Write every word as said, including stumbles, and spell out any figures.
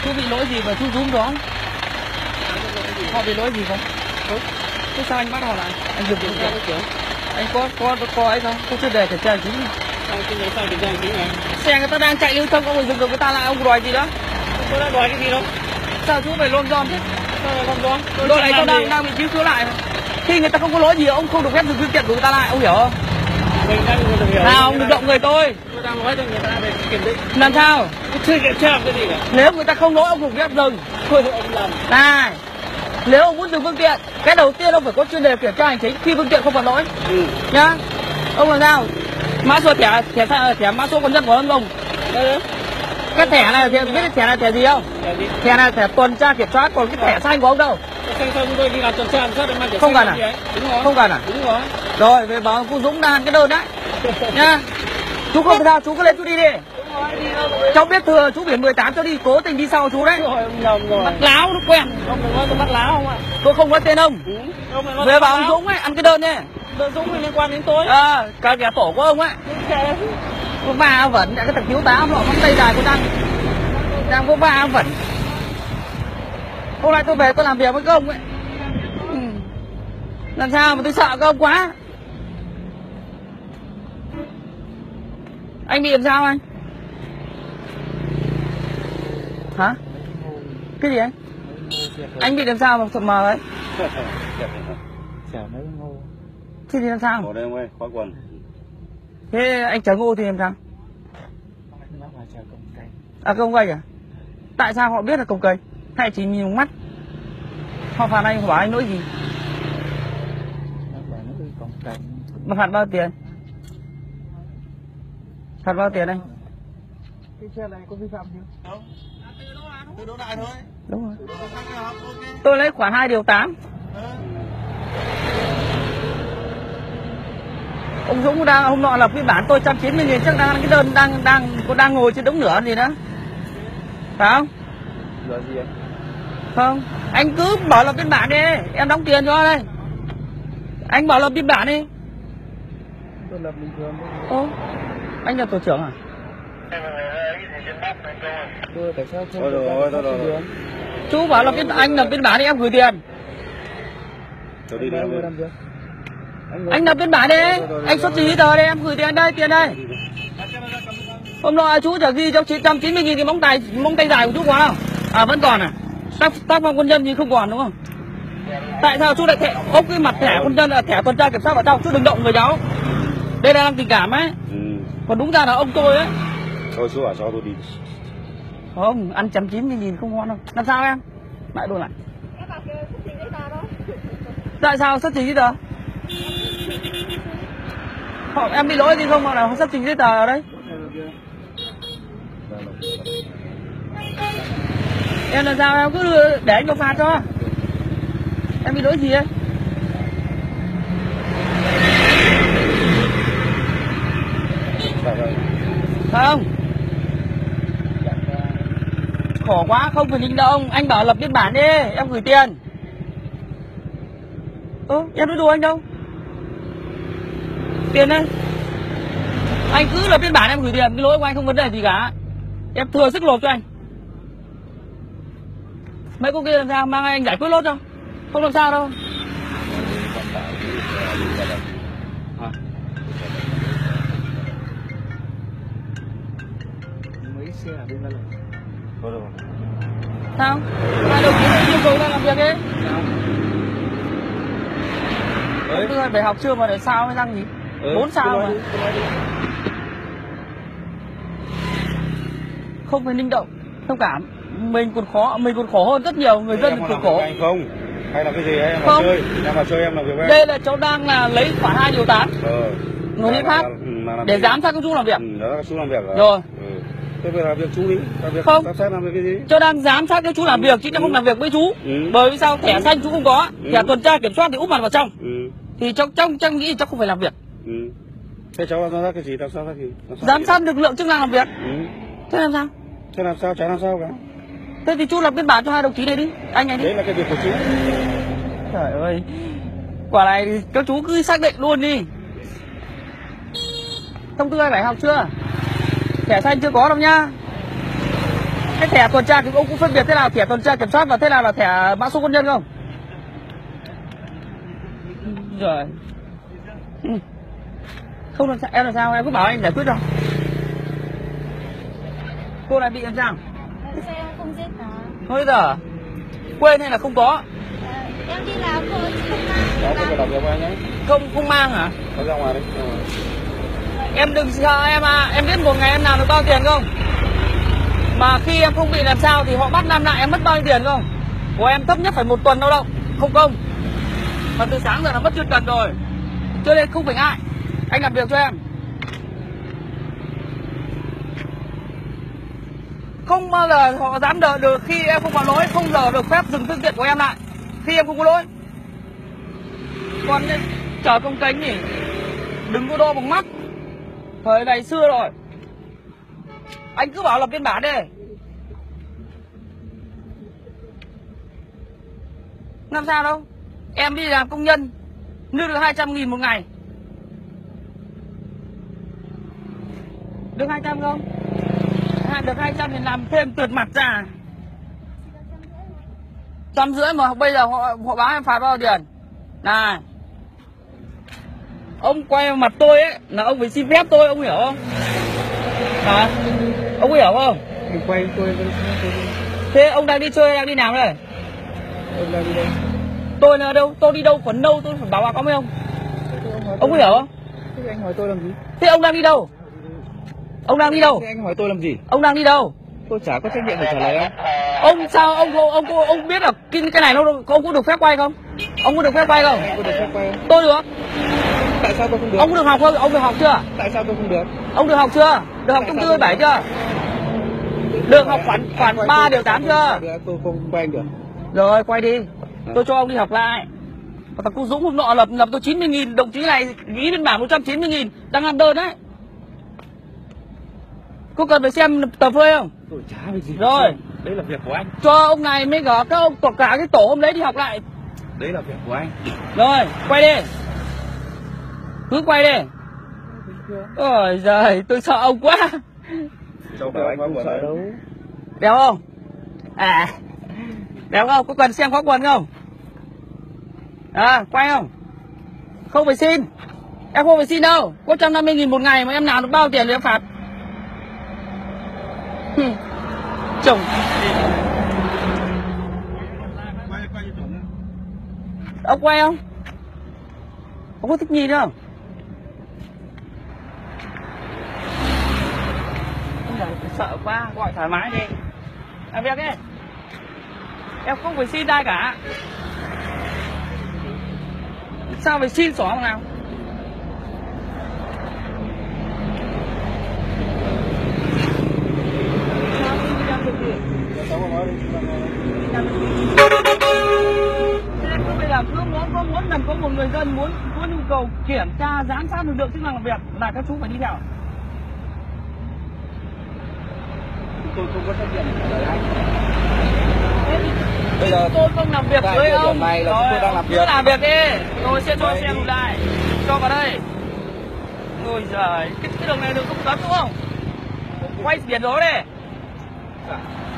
Chú bị lỗi gì mà chú rúm đó? Họ bị lỗi gì không? Thế sao anh bắt họ lại? Anh dừng kiểm tra. Anh có có có ấy không? Có chuyên đề kiểm tra chính. Sao chuyên đề sao kiểm tra chính này? Xe người ta đang chạy lưu thông, ông phải dừng được người ta lại, ông đòi gì đó? Tôi đã đòi cái gì đâu? Sao chú phải lon giòn thế? Sao lại lon giòn? Lỗi này tôi đang đang bị cứu cứu lại mà. Khi người ta không có lỗi gì, ông không được phép dừng phương tiện của người ta lại, ông hiểu không? Mình đang được hiểu. Nào, ông đừng động người tôi. Tôi đang nói cho người ta về kiểm định. Làm sao? Chưa kiểm tra cái gì cả. Nếu người ta không lỗi, ông không phép dừng. Thôi ông làm. Này, nếu ông muốn dừng phương tiện, cái đầu tiên ông phải có chuyên đề kiểm tra hành chính khi phương tiện không còn lỗi. Ừ. Nhá. Ông làm sao? Mã số thẻ thẻ thẻ, thẻ mã số con dân của ông ông. Đấy. Cái thẻ này biết cái thẻ này thẻ gì không? Thẻ gì? Thẻ này thẻ tuần tra kiểm soát, còn cái thẻ xanh của ông đâu? Xanh sao chúng tôi đi làm tuần tra kiểm soát được mang thẻ Không xanh cần à? Đúng rồi. Không cần à? Đúng rồi. Rồi về báo cô Dũng đang cái đơn đấy. Nha. Chú không sao, chú cứ lên chú đi đi. Đúng rồi, đi đâu rồi. Cháu biết thừa chú biển mười tám cho đi, cố tình đi sau chú đấy. Rồi, ông nhầm rồi. Bắt láo nó quen. Ông đừng nói tôi bắt láo không ạ? Tôi không nói tên ông. Ừ. Ông đừng nói Về tôi bảo bắt ông láo. Dũng ấy, ăn cái đơn đi. Đơn Dũng liên quan đến tôi. À, cả kẻ tổ của ông ấy. Có ba vẫn, cái thằng thiếu tá ông lọ móng tay dài của đang đang có ba vẫn. Hôm nay tôi về tôi làm việc với các ông ấy. Ừ. Làm sao mà tôi sợ các ông quá. Anh bị làm sao anh? Hả? Cái gì anh? Anh bị làm sao mà mà ấy? Chả mấy ngô. Thế thì làm sao? Ở đây ông ơi, khóa quần. Thế anh chở ngô thì làm sao? À công cây à? Tại sao họ biết là công cây? Hay chỉ nhìn mắt? Họ phạt anh, họ bảo anh lỗi gì? Mà phạt bao tiền? Phạt bao tiền anh? Cái xe này có vi phạm gì không? Tôi đỗ lại thôi. Đúng rồi. Tôi lấy khoản hai điều tám. Ông Dũng đang hôm nọ lập biên bản tôi một trăm chín mươi nghìn, chắc đang cái đơn đang đang có đang ngồi trên đống lửa gì đó. Phải không? Lửa gì anh? Không, anh cứ bảo lập biên bản đi, em đóng tiền cho đây. Anh bảo lập biên bản đi. Tôi lập bình thường. Ô, anh là tổ trưởng à? Tôi tại sao không? Thôi rồi, thôi rồi. Chú bảo là biên anh lập biên bản đi, em gửi tiền. Tôi đi đâu làm gì? Anh lập biên bản đi, anh xuất trình giấy tờ đây, em gửi tiền đây, tiền đây. Hôm nọ chú chở ghi cho chín trăm chín mươi nghìn cái móng tay móng tay dài của chú còn không? À vẫn còn à? Tác tác phong quân nhân thì không còn đúng không? Tại sao chú lại thẻ ốp cái mặt thẻ quân nhân là thẻ tuần tra kiểm soát vào trong, chú đừng động người cháu. Đây là đang tình cảm ấy. Ừ. Còn đúng ra là ông tôi ấy. Thôi chú bảo cho tôi đi. Không, ăn một trăm chín mươi nghìn không ngon đâu. Làm sao em? Lại đôi lại. Tại sao xuất trình giấy tờ? Họ em bị lỗi gì không mà là xuất trình giấy tờ ở đây? Em làm sao em cứ đưa, để anh có phạt cho. Em bị lỗi gì ấy? Không. Khổ quá, không phải linh động. Anh bảo lập biên bản đi, em gửi tiền. Ơ, em nói đùa anh đâu. Tiền đây. Anh cứ lập biên bản em gửi tiền, cái lỗi của anh không vấn đề gì cả. Em thừa sức nộp cho anh. Mấy cô kia làm sao, mang anh giải quyết lốt cho. Không làm sao đâu. Mấy xe ở bên đây. Thôi rồi. Sao? Hai đồng chí yêu cầu đang làm việc ấy. Đấy. Tôi phải học chưa mà để sao mới răng gì? Bốn ừ, sao mà. Đi, không phải linh động, thông cảm. Mình còn khó, mình còn khổ hơn rất nhiều người dân còn khổ. Anh không? Hay là cái gì em không. Chơi? Em vào chơi em làm việc với em. Đây là cháu đang là lấy khoản hai điều tám. Ờ. Người đi pháp để giám sát các chú làm việc. Ừ, đó là chú làm việc rồi. Rồi. Ừ. Thế bây giờ làm việc chú đi, làm việc không. giám sát làm việc cái gì? Cháu đang giám sát các chú làm việc chứ cháu ừ. không làm việc với chú. Ừ. Bởi vì sao thẻ xanh chú không có, ừ. thẻ tuần tra kiểm soát thì úp mặt vào trong. Ừ. Thì cháu trong cháu nghĩ cháu không phải làm việc. Ừ. Thế cháu giám sát cái gì? Giám sát cái gì? Giám sát lực lượng chức năng làm việc. Ừ. Thế làm sao? Thế làm sao? Chả làm sao cả. Thế thì chú lập biên bản cho hai đồng chí này đi, anh này đi. Đấy là cái việc của chú. Trời ơi, quả này thì các chú cứ xác định luôn đi. Thông tư hai mươi bảy học chưa? Thẻ xanh chưa có đâu nhá. Cái thẻ tuần tra thì ông cũng phân biệt thế nào thẻ tuần tra kiểm soát và thế nào là thẻ mã số quân nhân không? Rồi. Không làm sao, em làm sao em cứ bảo anh giải quyết đâu. Cô này bị làm sao? Em xe không giấy tờ. Thôi giờ quên hay là không có? À, em đi làm thôi chứ không mang. Đó, tôi phải đọc cho anh ấy. Không không mang hả? Có ra ngoài đi. Em đừng sợ em à, em biết một ngày em làm được bao tiền không? Mà khi em không bị làm sao thì họ bắt làm lại em mất bao nhiêu tiền không? Của em thấp nhất phải một tuần lao động, không công. Mà từ sáng giờ là mất chuyên cần rồi. Cho nên không phải ngại. Anh làm việc cho em. Không bao giờ họ dám đợi được khi em không có lỗi, không giờ được phép dừng phương tiện của em lại khi em không có lỗi. Còn chở công cánh nhỉ, đừng có đo bằng mắt. Thời này xưa rồi. Anh cứ bảo lập biên bản đi. Làm sao đâu. Em đi làm công nhân đưa được hai trăm nghìn một ngày. Được hai trăm không? Được hai trăm thì làm thêm tuyệt mặt ra. Trăm rưỡi mà bây giờ họ, họ báo em phạt bao nhiêu tiền? Này, ông quay vào mặt tôi ấy là ông phải xin phép tôi, ông hiểu không? Hả? Ông hiểu không? Mình quay tôi, tôi, tôi, Thế ông đang đi chơi đang đi làm đây? Ông đang đi đâu? Tôi là đâu? Tôi đi đâu còn đâu tôi phải báo cáo với ông. Ông, ông có hiểu không? Thế anh hỏi tôi làm gì? Thế ông đang đi đâu? Ông đang đi đâu? Thế anh hỏi tôi làm gì? Ông đang đi đâu? Tôi chả có trách nhiệm để trả lời ông. Ông sao ông ông ông ông, ông biết là cái cái này nó ông có được phép quay không? Ông có được phép quay không? Anh có được phép quay không? Tôi được. Tại sao tôi không được? Ông có được học không? Ông được học chưa? Tại sao tôi không được? Ông được học chưa? Được học thông tư bảy chưa? Được học khoản khoản ba điều tám chưa? Tôi không quay anh được. Rồi quay đi. Tôi cho ông đi học lại. Thằng cô Dũng hôm nọ lập lập tôi chín mươi nghìn, đồng chí này ghi biên bản một trăm chín mươi nghìn, đang làm đơn đấy. Có cần phải xem tờ phơi không? Tôi chả việc gì. Rồi. Đấy là việc của anh. Cho ông này mới cả các ông cả cái tổ hôm đấy đi học lại. Đấy là việc của anh. Rồi, quay đi. Cứ quay đi. Ôi giời, tôi sợ ông quá. Đâu phải anh không sợ đâu. Đéo không? À, đéo không? Có cần xem khóa quần không? À, quay không? Không phải xin. Em không phải xin đâu. Có một trăm năm mươi nghìn một ngày mà em làm được bao tiền thì em phạt. Chồng. Ông quay không? Ông có thích nhìn không? Sợ quá, gọi thoải mái đi. Làm việc đi. Em không phải xin ai cả. Sao phải xin xỏ nào? Bây giờ cứ muốn có muốn là có một người dân muốn có nhu cầu kiểm tra giám sát lực lượng chức năng làm việc là các chú phải đi theo. Tôi không có trách nhiệm trả lời anh. Bây giờ tôi không làm việc với ông. Này là tôi đang làm việc. Cứ làm việc đi. Tôi sẽ cho xe lùi lại. Cho vào đây. Ôi giời, cái, cái đường này đường không cấm đúng không? Quay biển đó đi.